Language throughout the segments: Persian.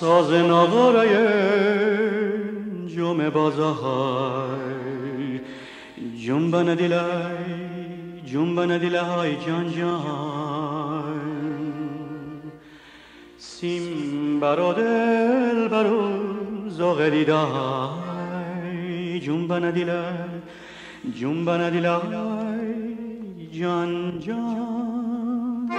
ساز ناغرای جمعه بازار جنبان دلای جان جان سیم برا دل برو زاغ دیدای جنبان دلای جان جان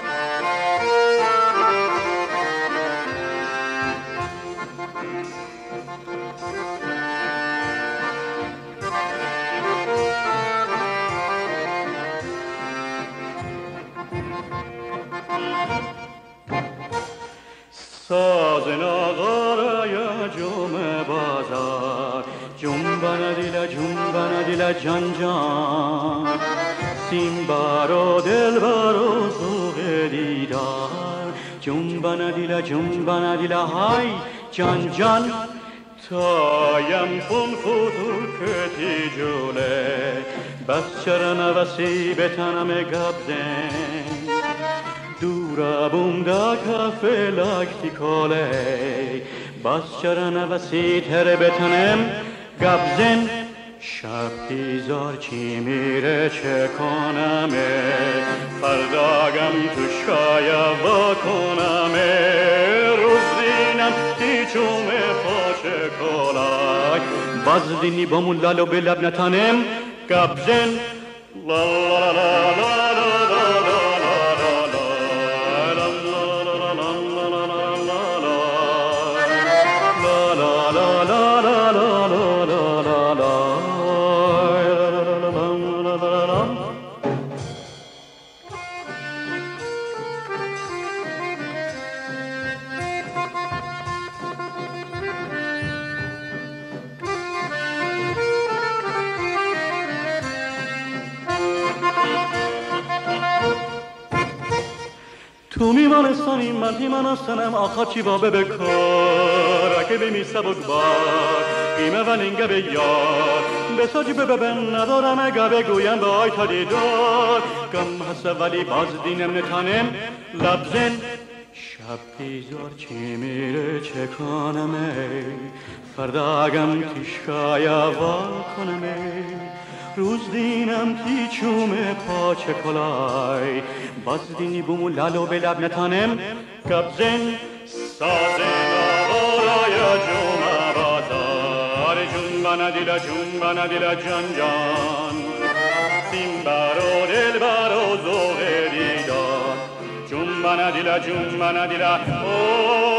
ساز ناغرای جمعه بازار جنبان دل جان جان سیم بارو دل بارو زوغ دیدار جنبان دل های جان جان تایم خون خودور کتی جوله بس چرا نوسی بتنم گبزن دورا بوندا کافه لاکتی کاله بس چرا نوسی تر بتنم گبزن شب بیزار چی میره چه کنمه فرداگم تو شایا با کنمه روز دینم تیچومه پاچه کلای باز دینی با مون لالو به لب نتانم گبزن لا لا لا لا تو میمانستانی من میمانستنم آخا چی بابه بکار اگه بمی سبک بار قیمه و لنگه به یار بساجی ببن ندارم اگه بگویم به آی تا دیدار گم هسته ولی باز دینم نتانم لبزن شب بیزار چی میره چه کنمه فرداگم تیشکایا وا کنمه روز دینم تی چومه پاچه کلای باز دینی بومو لالو به لب نتانم گبزن سازن آورای جمعه بازار جنبان دل جان جان سیم برو دل برو زوغ دیدار جنبان دل